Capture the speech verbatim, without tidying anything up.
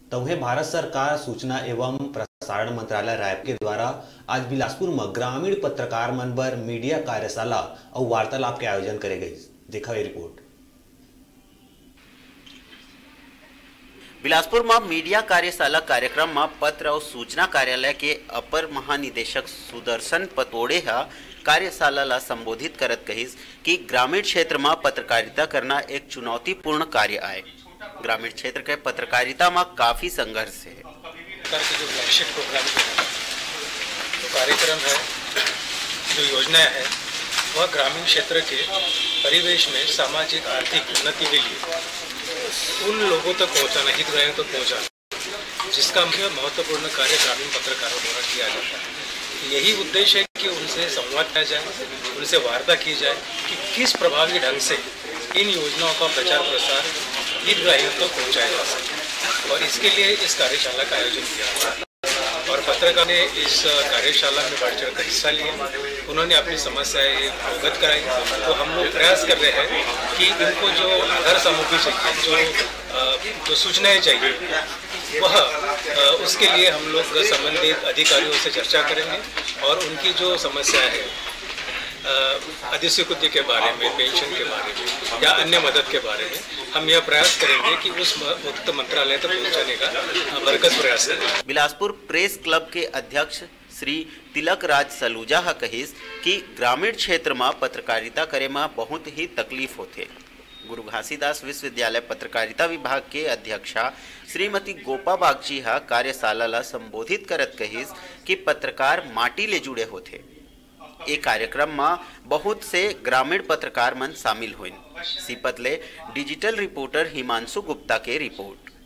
तो वहीं भारत सरकार सूचना एवं प्रसारण मंत्रालय रायपुर के द्वारा आज बिलासपुर में ग्रामीण पत्रकार मन बर मीडिया कार्यशाला और वार्तालाप के आयोजन करे गई। देखा ये रिपोर्ट। बिलासपुर में मीडिया कार्यशाला कार्यक्रम में पत्र और सूचना कार्यालय के अपर महानिदेशक सुदर्शन पतोड़े हा कार्यशाला ला संबोधित करत कहिस कि ग्रामीण क्षेत्र में पत्रकारिता करना एक चुनौतीपूर्ण कार्य है। ग्रामीण क्षेत्र के पत्रकारिता में काफी संघर्ष है। सरकार की जो फ्लैगशिप प्रोग्राम जो कार्यक्रम है, जो योजनाएं है, वह ग्रामीण क्षेत्र के परिवेश में सामाजिक आर्थिक उन्नति के लिए उन लोगों तक पहुंचाना, हितग्राहियों तक पहुंचाना, जिसका मुख्य महत्वपूर्ण कार्य ग्रामीण पत्रकारों द्वारा किया जाता है। यही उद्देश्य है कि उनसे संवाद किया जाए, उनसे वार्ता की जाए कि किस प्रभावी ढंग से इन योजनाओं का प्रचार प्रसार हितग्राहियों तक पहुंचाया जा सके, और इसके लिए इस कार्यशाला का आयोजन किया गया। और पत्रकार ने इस कार्यशाला में बढ़ चढ़ कर हिस्सा लिया, उन्होंने अपनी समस्याएं अवगत कराई। तो हम लोग प्रयास कर रहे हैं कि उनको जो आधार सामग्री चाहिए, जो जो सूचनाएं चाहिए, वह उसके लिए हम लोग संबंधित अधिकारियों से चर्चा करेंगे और उनकी जो समस्या है अधिस्वीकृति के बारे में, पेंशन के बारे में या अन्य मदद के बारे में, हम यह प्रयास करेंगे कि उस मुक्त मंत्रालय तक पहुंचाने का बरकत प्रयास करें। बिलासपुर प्रेस क्लब के अध्यक्ष श्री तिलक राज सलूजा हा कहिस कि ग्रामीण क्षेत्र में पत्रकारिता करे में बहुत ही तकलीफ होते। गुरु घासीदास विश्वविद्यालय पत्रकारिता विभाग के अध्यक्षा श्रीमती गोपा बागची हा कार्यशाला ला संबोधित करत कहिस कि पत्रकार माटी ले जुड़े होते। ये कार्यक्रम में बहुत से ग्रामीण पत्रकार मन शामिल हुए। सीपत ले डिजिटल रिपोर्टर हिमांशु गुप्ता के रिपोर्ट।